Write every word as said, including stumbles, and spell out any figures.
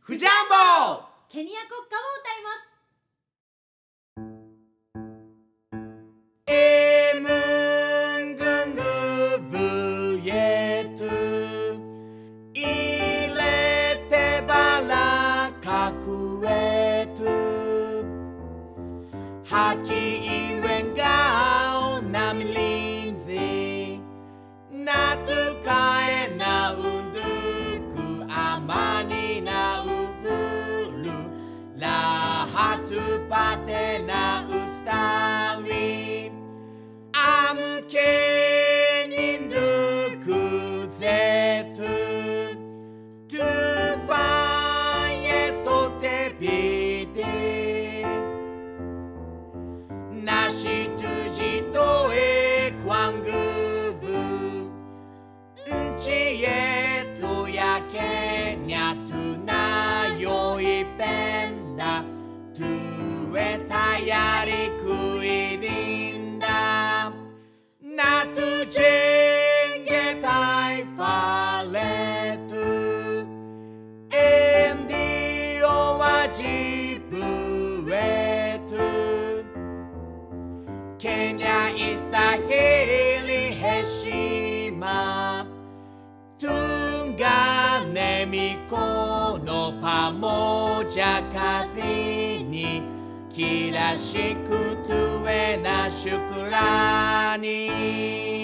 フジャンボケニア国歌を歌います。 Haki iwengao na milinzi natukae na unduku amani na uvulu lahat pate na ustawi amke ninduku zetu tuvaye sote pite Nashi tuji toe kwanguvu Nchi yetu ya Kenya tunayoipenda tuwe tayari kuilinda na tujenge taifa letu ndio wajibu wetu Kenya istahili heshima, tungane mikono pamoja kazini, kila siku tuwe na shukrani.